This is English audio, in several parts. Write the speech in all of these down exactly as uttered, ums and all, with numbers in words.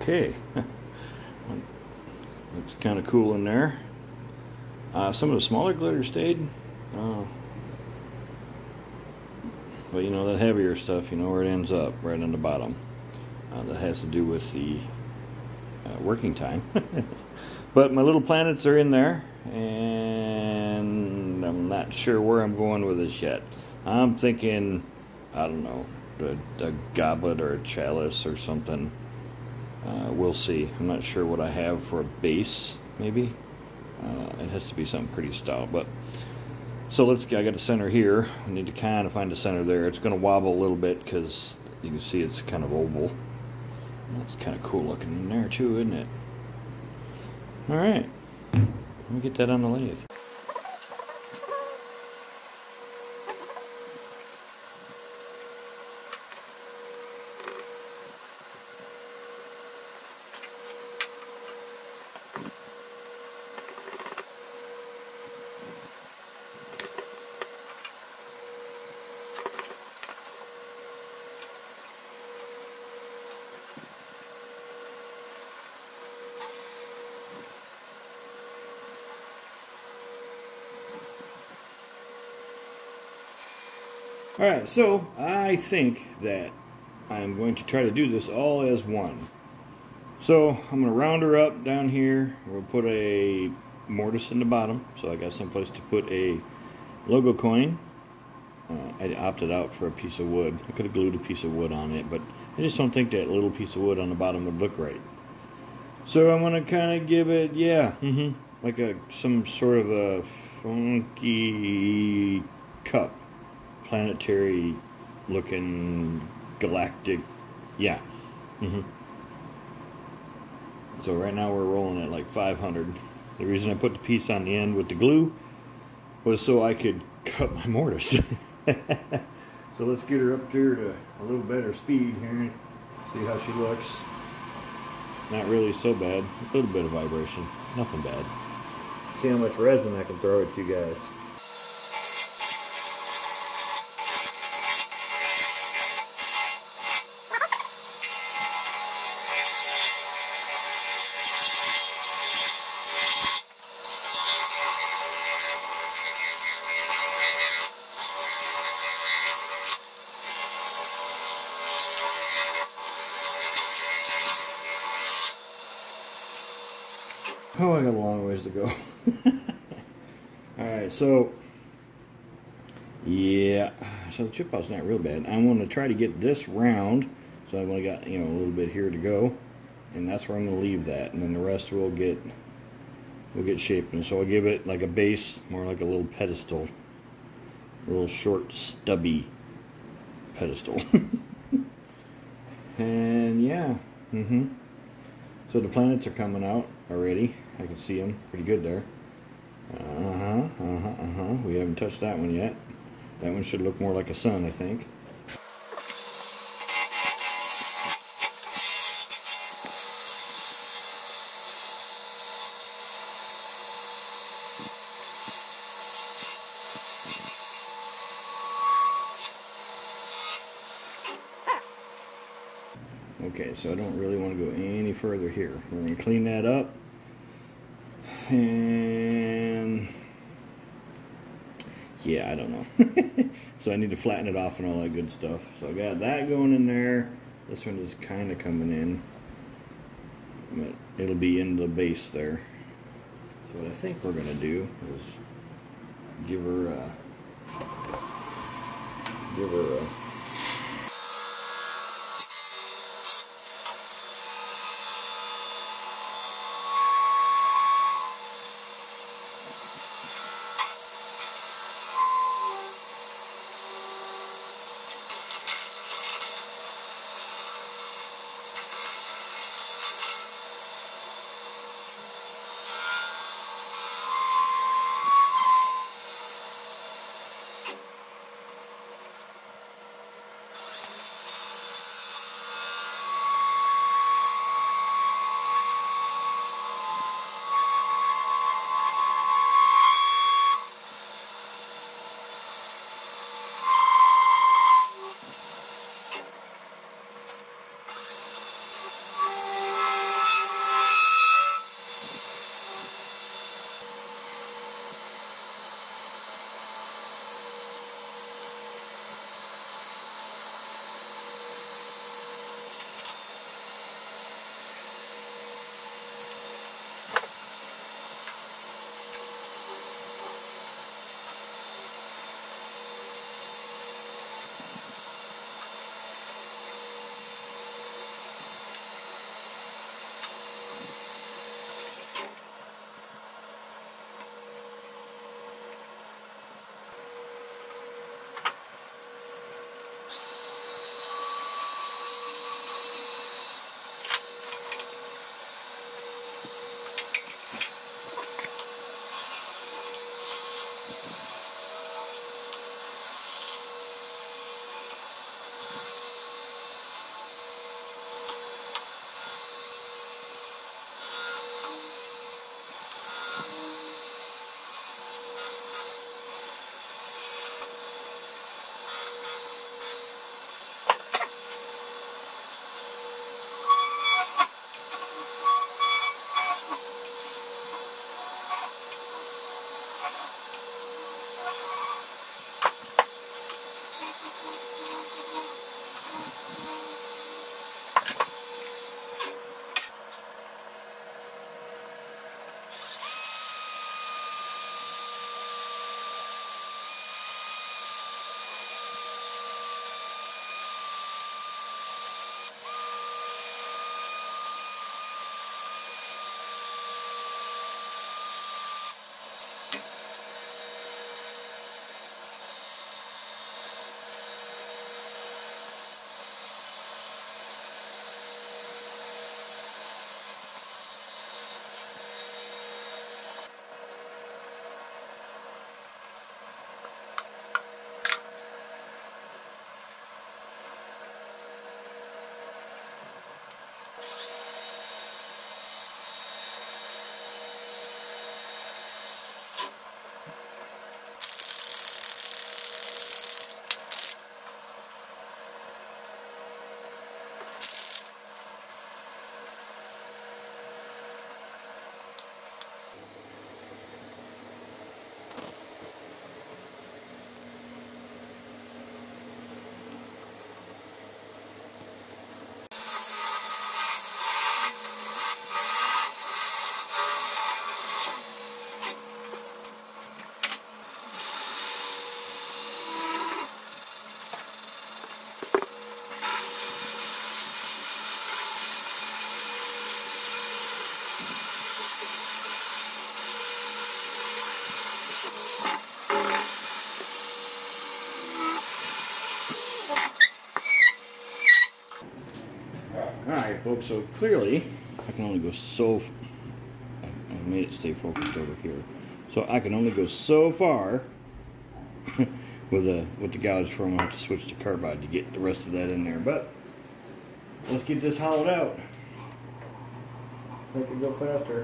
Okay, looks kind of cool in there. Uh, some of the smaller glitter stayed, uh, but you know, that heavier stuff, you know where it ends up, right on the bottom. Uh, that has to do with the uh, working time. But my little planets are in there, and I'm not sure where I'm going with this yet. I'm thinking, I don't know, a, a goblet or a chalice or something. Uh, we'll see. I'm not sure what I have for a base, maybe. Uh, it has to be something pretty stout. But so let's. I got the center here. I need to kind of find the center there. It's going to wobble a little bit because you can see it's kind of oval. That's kind of cool looking in there too, isn't it? All right. Let me get that on the lathe. Alright, so I think that I'm going to try to do this all as one. So I'm going to round her up down here. We'll put a mortise in the bottom, so I got some place to put a logo coin. Uh, I opted out for a piece of wood. I could have glued a piece of wood on it, but I just don't think that little piece of wood on the bottom would look right. So I'm going to kind of give it, yeah, mm-hmm, like a some sort of a funky cup. Planetary looking galactic, yeah. Mm-hmm. So right now we're rolling at like five hundred. The reason I put the piece on the end with the glue was so I could cut my mortise. So let's get her up there to a little better speed here. See how she looks. Not really so bad. A little bit of vibration. Nothing bad. See how much resin I can throw at you guys. Oh, I got a long ways to go. Alright, so yeah, so the chip out's not real bad. I'm going to try to get this round, so I've only got, you know, a little bit here to go, and that's where I'm going to leave that, and then the rest will get will get shaped. And so I'll give it like a base, more like a little pedestal, a little short, stubby pedestal. And yeah, mm-hmm. So the planets are coming out already. I can see them pretty good there. Uh-huh, uh-huh, uh-huh. We haven't touched that one yet. That one should look more like a sun, I think. Okay, so I don't really want to go any further here. We're going to clean that up. And yeah, I don't know. So I need to flatten it off and all that good stuff. So I got that going in there. This one is kind of coming in, but it'll be in the base there. So what I think we're going to do is give her a, give her a Alright folks, so clearly I can only go so f I made it stay focused over here. So I can only go so far with a with the gouge for. I'm gonna have to switch to carbide to get the rest of that in there. But let's get this hollowed out. Make it go faster.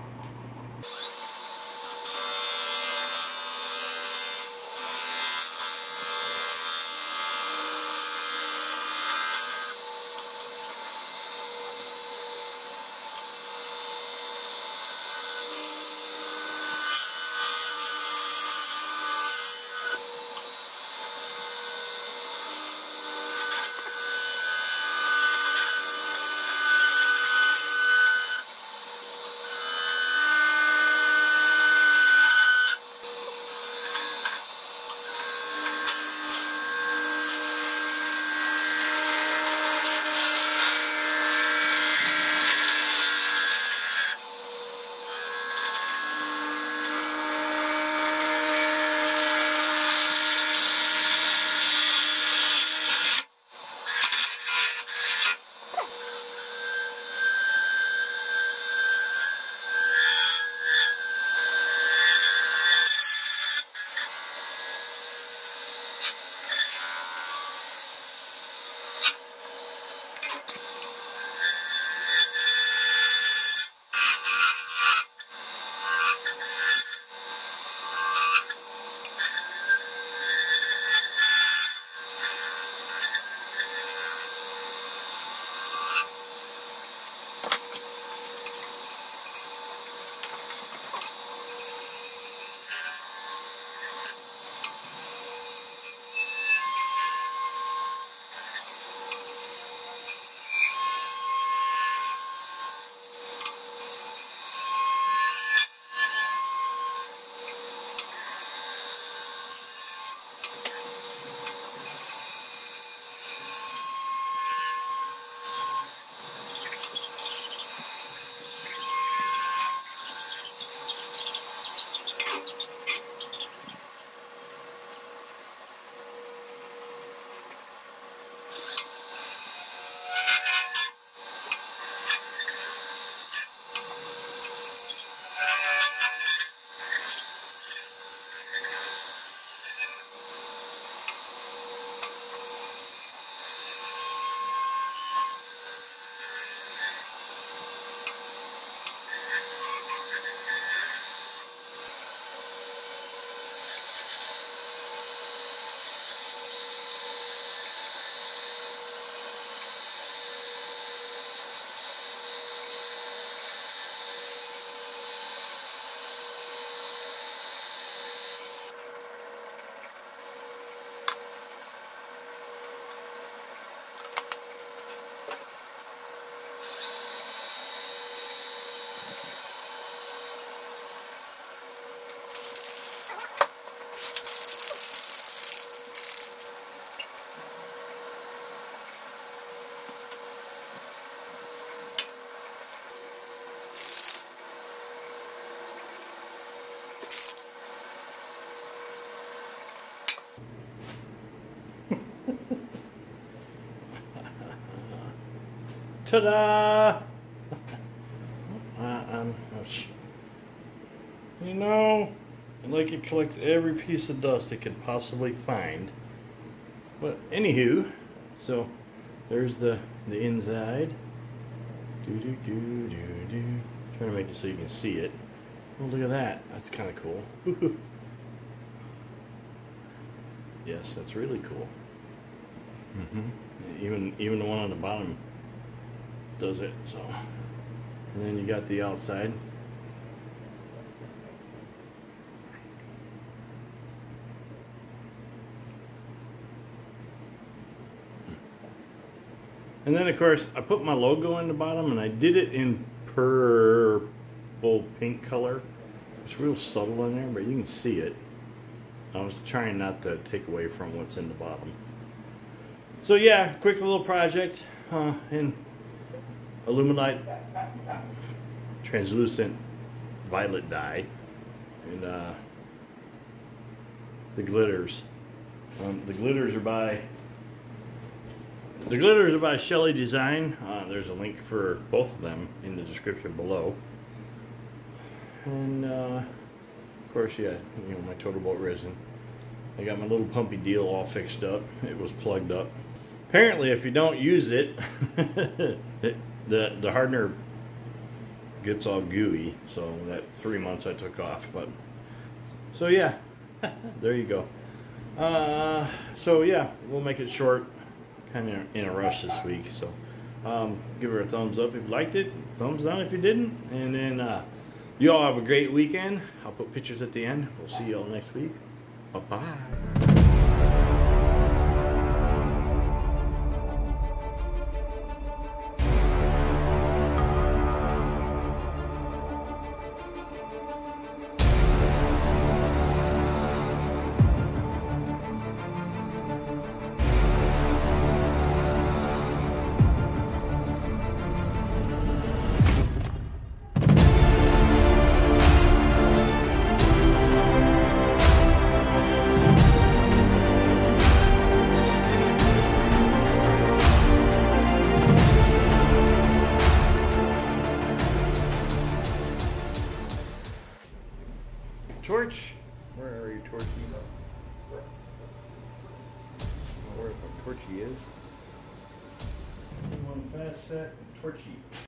Ta-da! uh, um, you know, I'd like to collect every piece of dust it could possibly find. But anywho, so there's the the inside. Do do do do do. Trying to make it so you can see it. Oh, look at that. That's kind of cool. Yes, that's really cool. Mm-hmm. Even even the one on the bottom does it. So, and then you got the outside. And then of course I put my logo in the bottom, and I did it in purple pink color. It's real subtle in there, but you can see it. I was trying not to take away from what's in the bottom. So yeah, quick little project uh, in Alumilite translucent violet dye, and uh, the glitters. Um, the glitters are by the glitters are by Shelly Design. Uh, there's a link for both of them in the description below. And uh, of course, yeah, you know, my Total Boat resin. I got my little pumpy deal all fixed up. It was plugged up. Apparently, if you don't use it, it the the hardener gets all gooey. So that three months I took off. But so yeah, there you go. Uh, so yeah, we'll make it short. Kind of in a rush this week. So um, give her a thumbs up if you liked it. Thumbs down if you didn't. And then uh, you all have a great weekend. I'll put pictures at the end. We'll see you all next week. Bye bye. Torch, where are you, Torchy? Where the Torchy is? One fast set, Torchy.